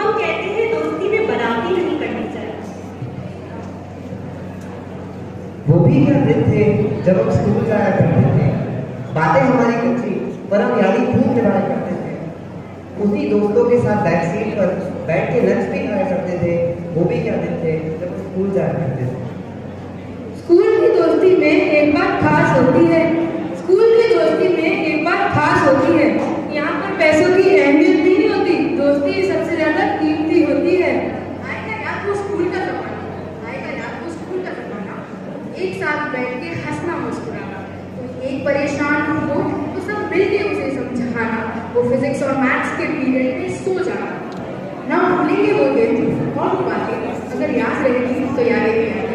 हम कहते हैं दोस्ती में बराबरी नहीं करनी चाहिए। वो भी क्या दिन थे जब हम स्कूल जाया करते थे, बातें हमारी कुछ थी पर हम यारी खूब निभाया करते थे। उसी दोस्तों के साथ बैक सीट पर बैठ के लंच भी खाया करते थे। वो भी क्या दिन थे जब हम स्कूल जाया करते थे। स्कूल की दोस्ती में एक बात खास होती है, स्कूल की दोस्ती में एक बात खास होती है, यहाँ पर पैसों की अहमियत नहीं होती, दोस्ती सबसे ज्यादा कीमती होती है। आएगा याद वो स्कूल का जमाना, आएगा याद वो स्कूल का जमाना, एक साथ बैठ के हंसना मुस्कुराना, तो एक परेशान हो तो सब मिलके उसे समझाना, वो फिजिक्स और मैथ्स के पीरियड में सो जाना। ना भूलेंगे वो दिन और वो बातें, अगर याद रहेगी तो यादें भी आएंगे।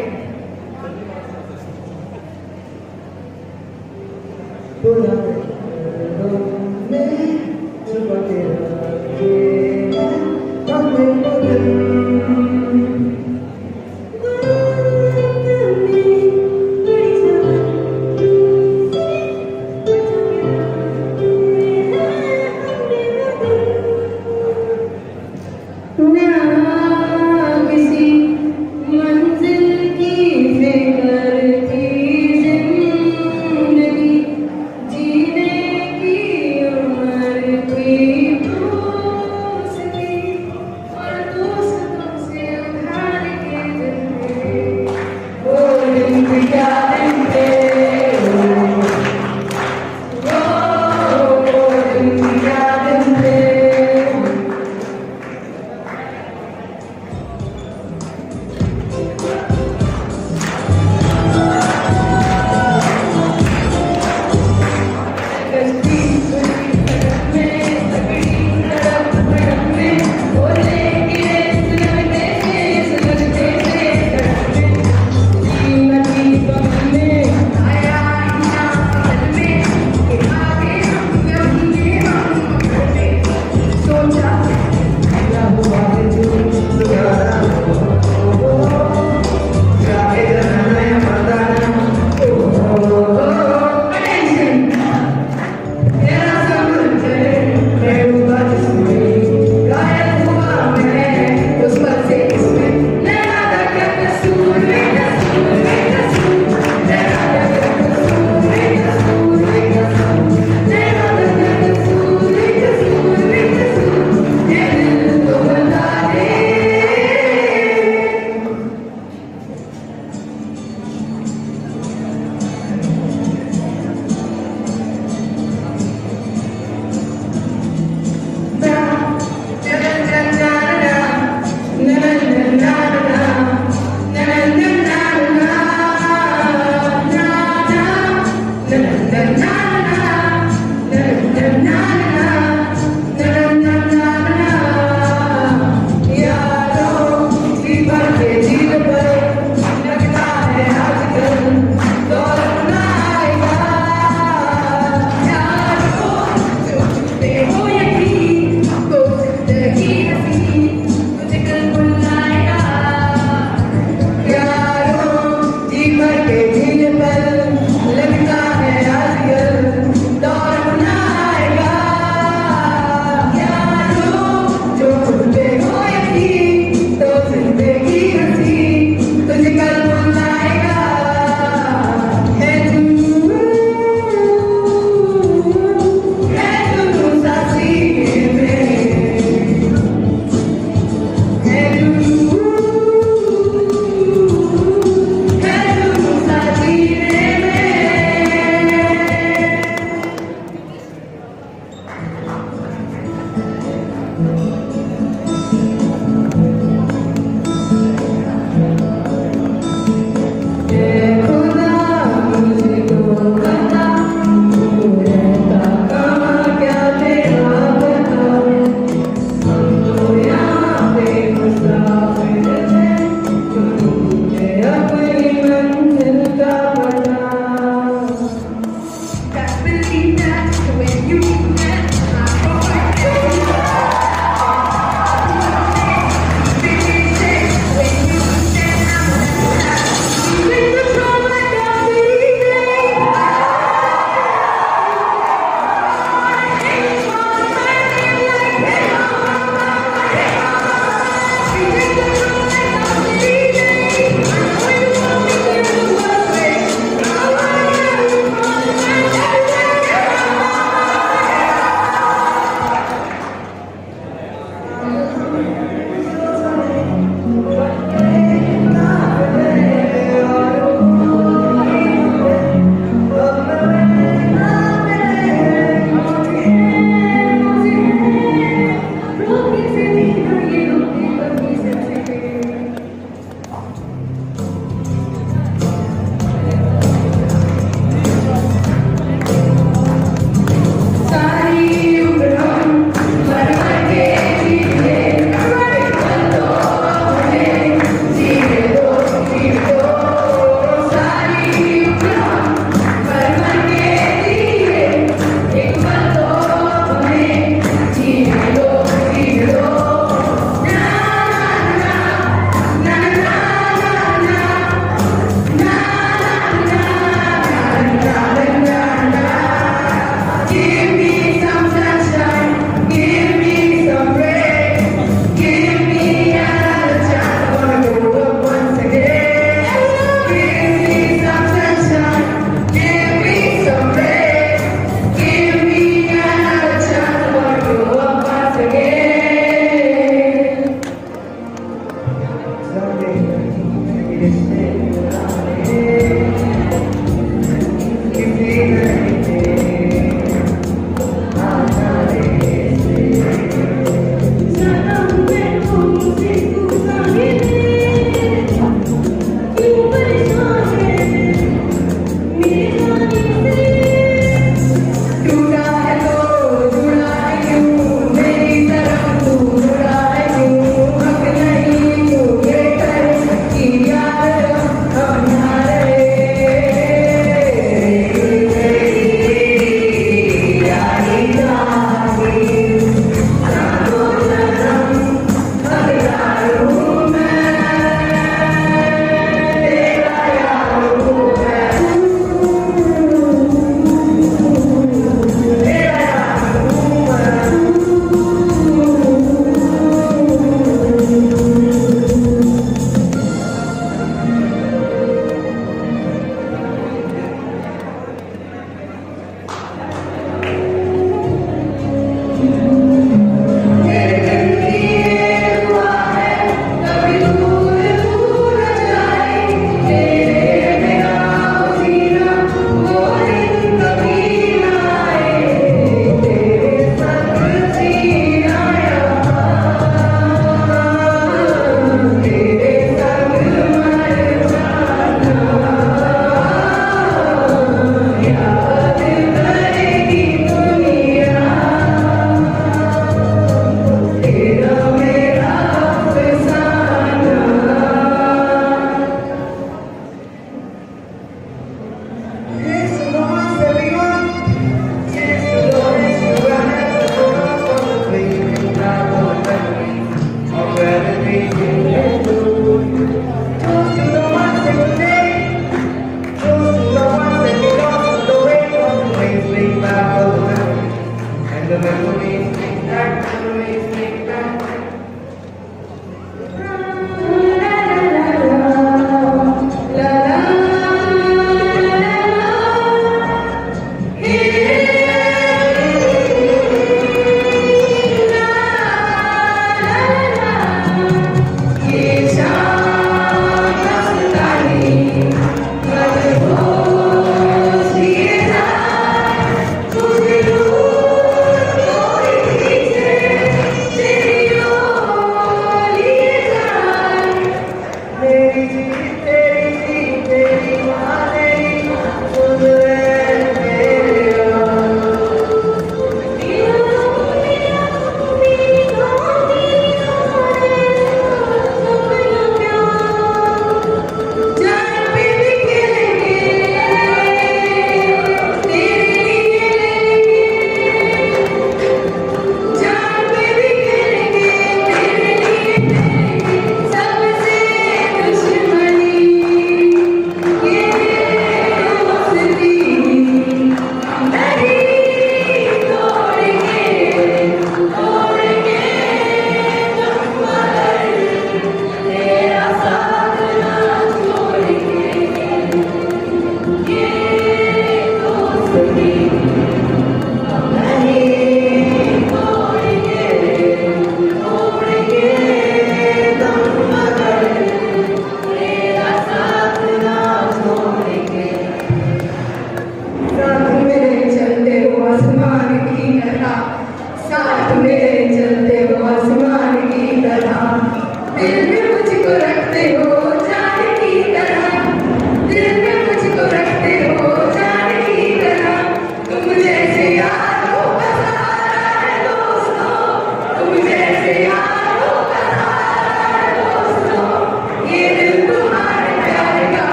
दिल में मुझको रखते हो